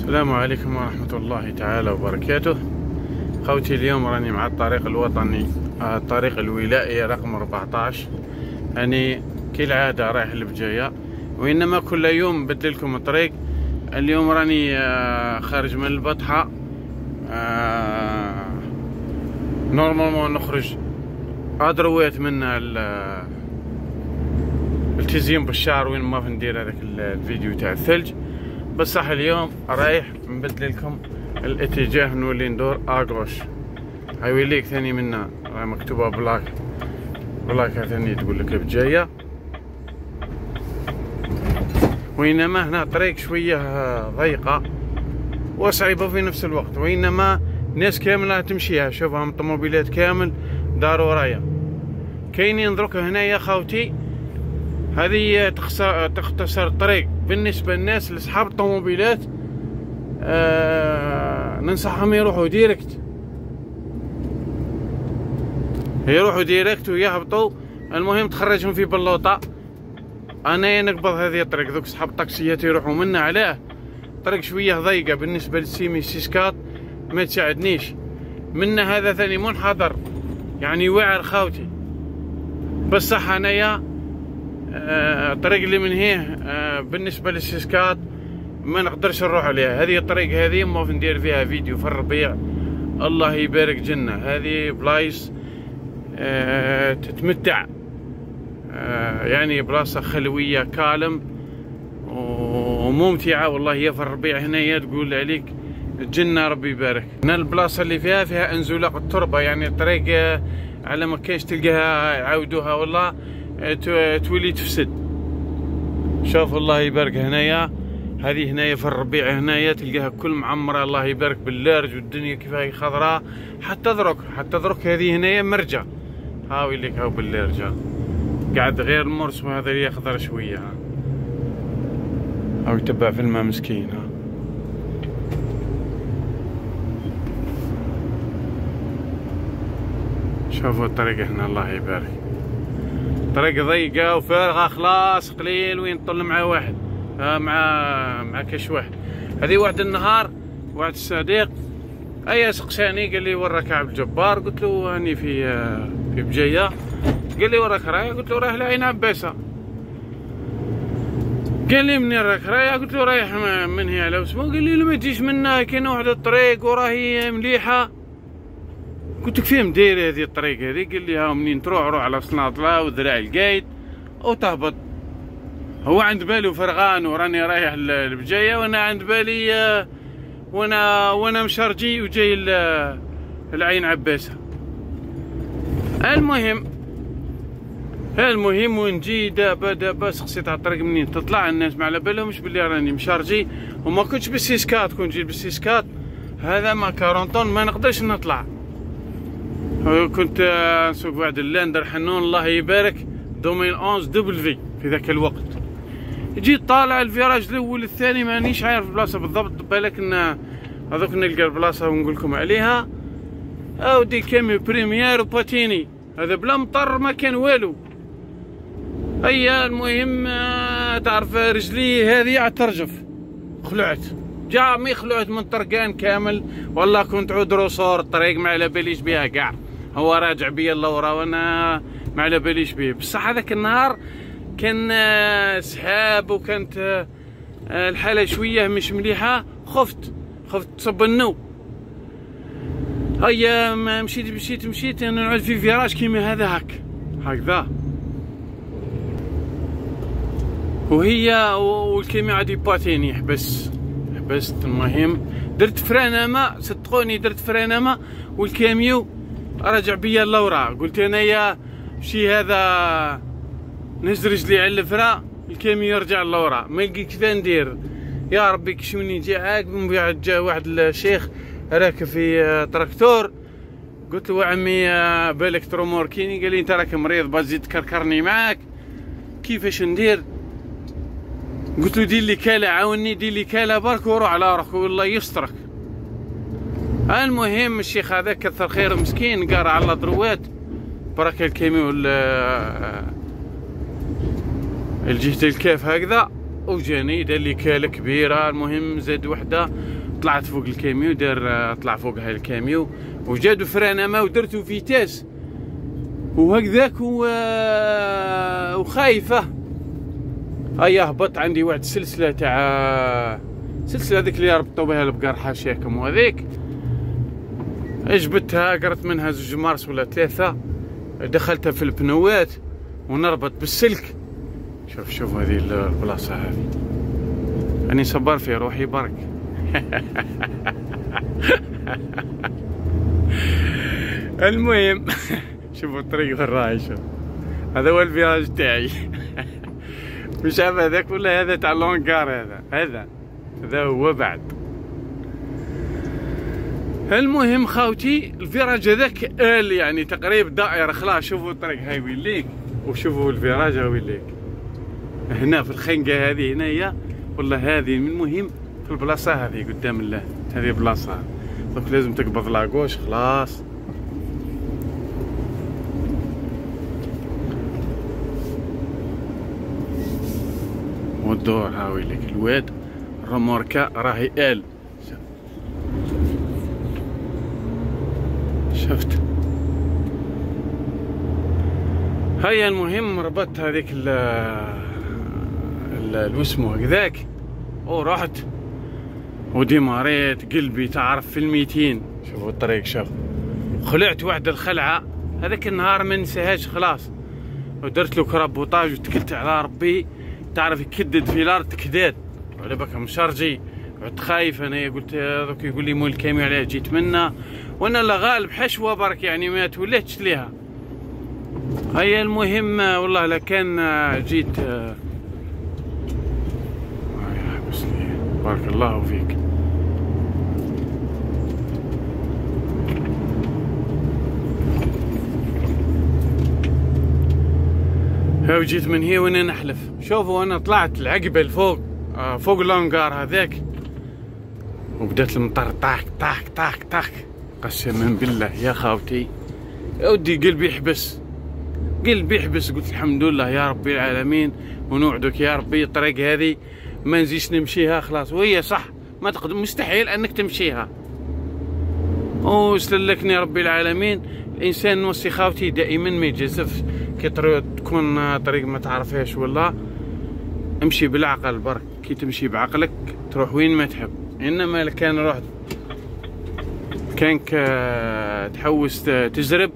السلام عليكم ورحمة الله تعالى وبركاته. خوتي اليوم راني مع الطريق الوطني، الطريق الولائي رقم 14. يعني كالعادة رايح لبجاية، وإنما كل يوم نبدل لكم الطريق. اليوم راني خارج من البطحة، نورمالمون نخرج أدرويت من التزيين بالشعر وين ما ندير هذاك الفيديو تاع الثلج. بصح اليوم رايح نبدل لكم الاتجاه، نولي ندور اغوش. هايوليك ثاني منا راه مكتوبه بلاك ثاني تقول لك بجايه، وإنما هنا طريق شويه ضيقه وصعيبه في نفس الوقت، وإنما ناس كامله تمشيها. شوفهم الطوموبيلات كامل داروا ورايا. كاينين دروك هنايا خاوتي، هذه تختصر الطريق بالنسبه للناس لاصحاب الطوموبيلات. ننصحهم يروحوا ديريكت ويهبطوا. المهم تخرجهم في بلوطه. انا نقبض هذه الطريق، ذوك صحاب الطاكسيات يروحوا منا. علاه طريق شويه ضيقه بالنسبه للسيمي سيسكات، ما تساعدنيش. منا هذا ثاني منحدر، يعني واعر خاوتي. بصح انايا الطريق اللي من هيه بالنسبه للسيسكات ما نقدرش نروح عليها. هذه الطريق هذه ما ندير فيها فيديو في الربيع، الله يبارك جنة. هذه بلايص تتمتع، يعني بلاصه خلويه كالم وممتعه والله. هي في الربيع هنايا تقول عليك جنة، ربي يبارك. هنا البلاصه اللي فيها انزلاق التربه، يعني الطريق على ما كاينش تلقاها يعاودوها والله تولي تفسد. شوف الله يبارك هنايا، هذه هنايا في الربيع هنايا تلقاها كل معمره، الله يبارك باللارج، والدنيا كيف هي خضراء. حتى درك هذه هنايا مرجع، هاوي لك هاو باللارج قاعد غير المرس، وهذا اللي يخضر شويه هاو يتبع في الماء مسكين. شوفوا الطريق هنا الله يبارك، طريق ضيقه وفارغه خلاص، قليل وين طل مع واحد مع كاش واحد. هذه واحد النهار واحد الصديق سقساني، قال لي وراك عبد الجبار؟ قلت له راني في بجايه. قال لي وراك رايح؟ قلت له رايح لعين عباسه. قال لي منين راك رايح؟ قلت له رايح من هي على وسمو. قال لي ما تجيش منا، كاين واحد الطريق وراهي مليحه. قلت له كيف مدير هذه الطريق هذه؟ قال لي ها منين تروح على صناطله وذراع القايد وتهبط. هو عند بالو فرغان وراني رايح لبجايه، وانا عند بالي وانا مشارجي وجاي العين عباسه. المهم ونجي دابا سقسيت على الطريق منين تطلع. الناس ما على بالهمش بلي راني مشارجي، وما كنتش بالسيسكات. كنت جيت بالسيسكات هذا ما 40 طن ما نقدرش نطلع. كنت نسوق واحد اللاندر حنون الله يبارك دومين 11 دبل في ذاك الوقت. جيت طالع الفيراج الاول الثاني مانيش عارف البلاصه بالضبط، بالك ان هذوك نلقى البلاصه ونقول لكم عليها. اودي كامي بريمير وباتيني، هذا بلا مطر ما كان والو. المهم تعرف رجلي هذه عاد ترجف، خلعت جامي، خلعت من طرقان كامل. والله كنت عود روسور الطريق ما على باليش بها كاع. هو راجع بيا اللورا وانا ما على باليش بيه. بصح هذاك النهار كان سحاب، وكانت الحاله شويه مش مليحه. خفت تصبنو. ما مشيت انا نعود في فيراج كيما هذا هكذا، وهي والكيمي عاد يباتيني. حبست. المهم درت فرانما، صدقوني درت فرانما، والكاميو رجع بيا اللورا. قلت انايا مشي هذا نهز رجلي على الفرا، الكاميو يرجع اللورا. ما لقيت كيف ندير. يا ربي كشوني جا عاقب. من بعد جا واحد الشيخ راكب في تراكتور. قلت له عمي بالك تروموركيني؟ قال لي انت راك مريض بتزيد تكركرني معاك، كيفاش ندير؟ قلت له دير لي كاله، عاوني دير لي كاله برك وروح على روحك والله يسترك. المهم الشيخ هذا كثر خير مسكين، قارع على دروات برك الكيميو الجهة الكاف هكذا. وجاني دار لي كاله كبيره. المهم زاد وحده طلعت فوق الكاميو، طلع فوقها الكاميو وجادو فرانه ودرتو فيتاس وهكذاك وخايفه. هيا هبط عندي واحد السلسله تاع سلسله هذيك اللي ربطوا بها البقر حاشاكم، وهذيك جبتها قرت منها 2 مارس ولا 3، دخلتها في البنوات ونربط بالسلك. شوف هذه البلاصه هذه راني صبر فيها روحي برك. المهم شوفوا الطريق وين راهي، شوف هذا هو الفيراج تاعي. مش عارف هذاك ولا هذا تاع لونكار، هذا هو بعد. المهم خاوتي الفيراج هذاك يعني تقريب دائرة خلاص. شوفوا الطريق هاي وين ليك، وشوفوا الفيراج هاي وين ليك هنا في الخنقة هذه هنايا، والله هذه المهم في البلاصة هذه قدام الله، هذه بلاصة دونك لازم تقبض لاكوش خلاص. والدور هاوي لك الواد الرموركا راهي شفت. هيا المهم ربطت هذيك الوسمو هكذاك ورحت وديماريت قلبي تعرف في 200. شوفوا الطريق، شوف خلعت واحد الخلعة هذاك النهار ما ننساهاش خلاص، ودرت له كربوطاج وتكلت على ربي. تعرف يكدد في الارض تكداد على بالك مشرجي، عدت خايف انا. قلت دوك يقول لي مول الكاميو علاه جيت منا، وانا لا غالب حشوه برك يعني ما توليتش ليها. هيا المهم والله لا كان جيت بارك الله فيك. هاو جيت من هي وانا نحلف. شوفوا انا طلعت العقبه الفوق فوق اللونغار هذاك، وبدات المطر طاك طاك طاك طاك. قسما بالله يا خاوتي يا ودي قلبي يحبس، قلبي يحبس. قلت الحمد لله يا ربي العالمين، ونوعدك يا ربي الطريق هذه ما نزيش نمشيها خلاص. وهي صح ما تقدر، مستحيل انك تمشيها. وسلكني ربي العالمين. الانسان نوصي خاوتي دائما ما يتجازفش كي تكون طريق ما تعرفهاش، والله امشي بالعقل برك. كي تمشي بعقلك تروح وين ما تحب. انما كان رحت كانك تحوس تجرب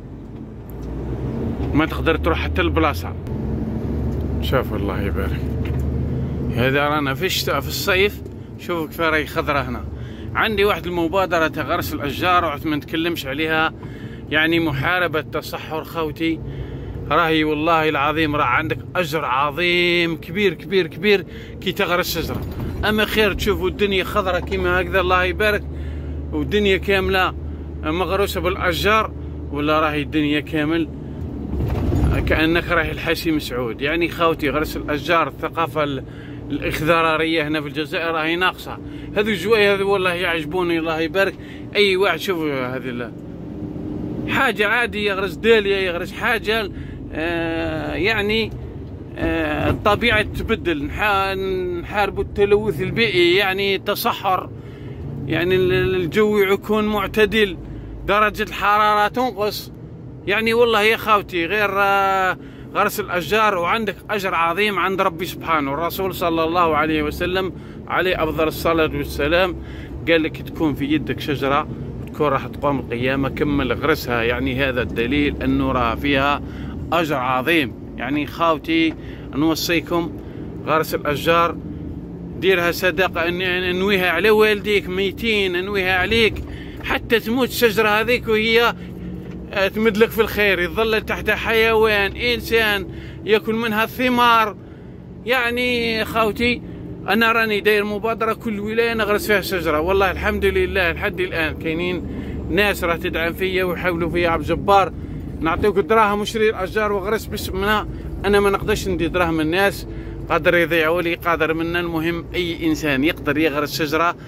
ما تقدر تروح حتى البلاصه. شوف الله يبارك، هذا رانا في الشتاء في الصيف. شوفوا كيف راهي خضرة هنا. عندي واحد المبادرة غرس الأشجار وعدت ما نتكلمش عليها، يعني محاربة التصحر خاوتي. راهي والله العظيم راه عندك أجر عظيم كبير كبير كبير كي تغرس شجرة. أما خير تشوفوا الدنيا خضرة كيما هكذا الله يبارك، والدنيا كاملة مغروسة بالأشجار، ولا راهي الدنيا كامل كأنك راهي الحسيم سعود. يعني خاوتي غرس الأشجار، الثقافة الإخضرارية هنا في الجزائر راهي ناقصة. هذو الجوايه هذو والله يعجبوني الله يبارك. أي واحد شوف هذه حاجة عادية، يغرس دالية يغرس حاجة يعني الطبيعة تتبدل. نحاربوا التلوث البيئي، يعني تصحر، يعني الجو يكون معتدل، درجة الحرارة تنقص. يعني والله يا خاوتي غير غرس الأشجار وعندك أجر عظيم عند ربي سبحانه. الرسول صلى الله عليه وسلم عليه أفضل الصلاة والسلام قال لك تكون في يدك شجرة تكون راح تقوم القيامة كمل غرسها. يعني هذا الدليل أنه راه فيها أجر عظيم. يعني خاوتي نوصيكم غرس الأشجار، ديرها صدقة، انويها على والديك ميتين، انويها عليك حتى تموت الشجرة هذيك وهي تمدلك في الخير، يظل تحت حيوان إنسان يأكل منها الثمار. يعني خاوتي أنا راني داير مبادرة كل ولاية نغرس فيها شجرة. والله الحمد لله لحد الآن كاينين ناس راه تدعم فيا ويحاولوا فيا عبد الجبار نعطيوك دراهم وشري الأشجار وغرس باسمنا. أنا ما نقدرش ندي دراهم الناس، قادر يضيعوا لي قادر منا. المهم أي إنسان يقدر يغرس شجرة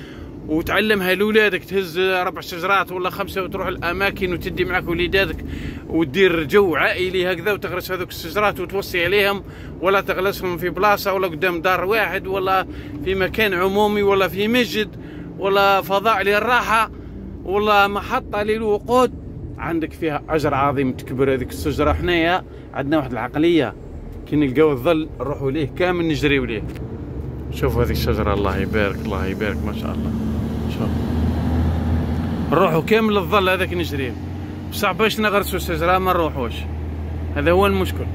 وتعلمها لولادك، تهز 4 شجرات ولا 5 وتروح الاماكن وتدي معك وليداتك وتدير جو عائلي هكذا، وتغرس هذوك الشجرات وتوصي عليهم، ولا تغرسهم في بلاصه ولا قدام دار واحد ولا في مكان عمومي ولا في مسجد ولا فضاء للراحه ولا محطه للوقود، عندك فيها اجر عظيم. تكبر هذيك الشجره. حنايا عندنا واحد العقليه كي نلقاو الظل نروحوا ليه كامل نجريو ليه. شوفوا هذه الشجره، الله يبارك الله يبارك ما شاء الله. شوف نروحوا كامل الظل هذاك نجريه، بصح باش نغرسوا الشجره ما نروحوش، هذا هو المشكل.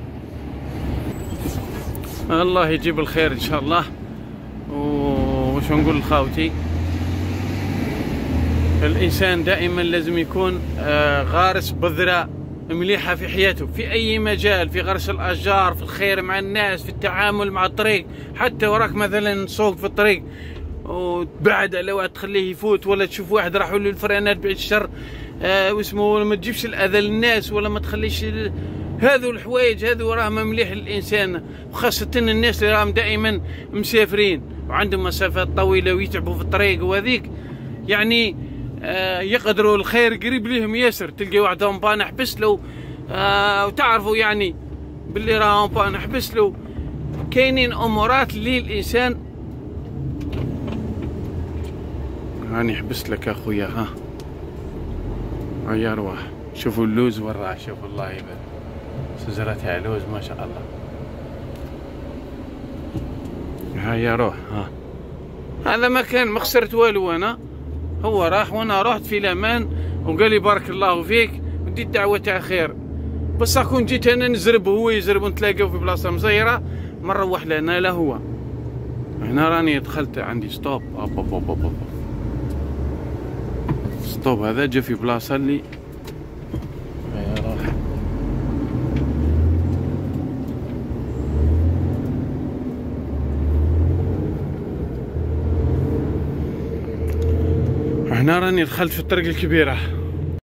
الله يجيب الخير ان شاء الله. وش نقول لخاوتي، الانسان دائما لازم يكون غارس بذره مليحه في حياته، في اي مجال، في غرس الاشجار، في الخير مع الناس، في التعامل مع الطريق. حتى وراك مثلا سوق في الطريق وتبعد على واحد تخليه يفوت، ولا تشوف واحد راحوا له الفرانات بعيد الشر واسمه، ما تجيبش الاذى للناس ولا ما تخليش هذو الحوايج هذو راهم مليح للانسان، وخاصه الناس اللي راهم دائما مسافرين وعندهم مسافات طويله ويتعبوا في الطريق، وهذيك يعني يقدروا الخير قريب لهم ياسر. تلقى واحد بان حبس له وتعرفوا يعني باللي راهم بان حبس له. كاينين امورات اللي الانسان هاني حبست لك اخويا. يا روح شوفوا اللوز وراه، شوفوا الله يبارك شجرتها لوز ما شاء الله. يا روح هذا ما كان، ما خسرت والو انا، هو راح وانا رحت في الامان وقال لي بارك الله فيك وديت دعوه تاع خير. بس كون جيت انا نزرب وهو يزرب ونتلاقاو في بلاصه مزيره ما نروح لنا لا هو. هنا راني دخلت عندي ستوب ستوب، هذا جا في بلاصه اللي راح. هنا راني دخلت في الطريق الكبيره.